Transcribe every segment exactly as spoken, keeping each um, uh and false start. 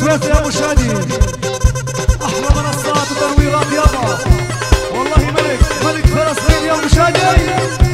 السويس يا ابو شادي، احلى منصات وتنويرات يابا، والله ملك ملك فلسطين يا ابو شادي.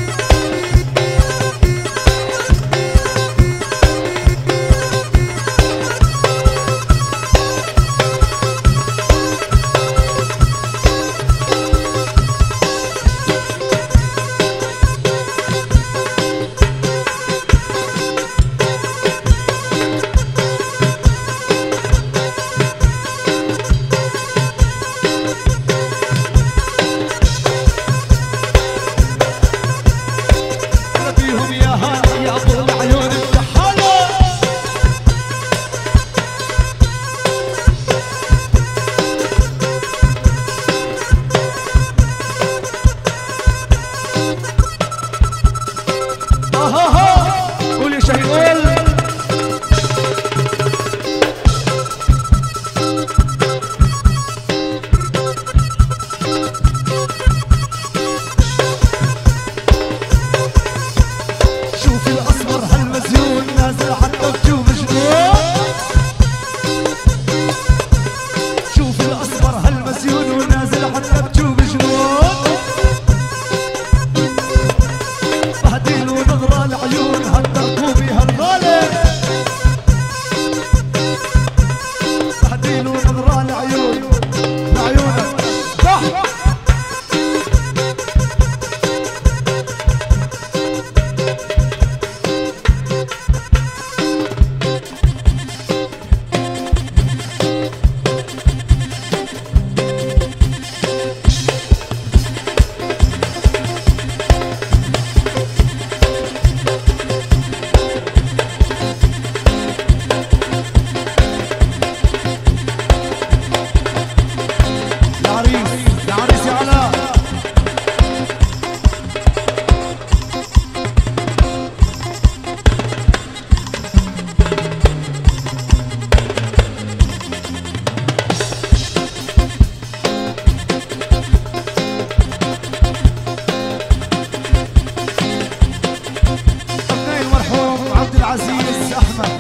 العزيز احمد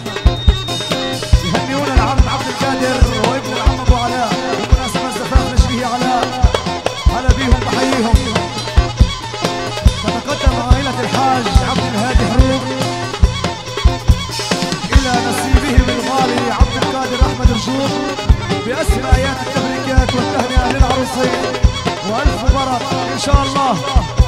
يهنيونا العم عبد القادر وابن العم ابو علاء بمناسبه زفاف نجمه علاء. هلا بيهم بحييهم. تتقدم عائله الحاج عبد الهادي حروب الى نسيبهم الغالي عبد القادر احمد رشود باسم ايات التبريكات والتهنئه للعروسين والف مبارك ان شاء الله.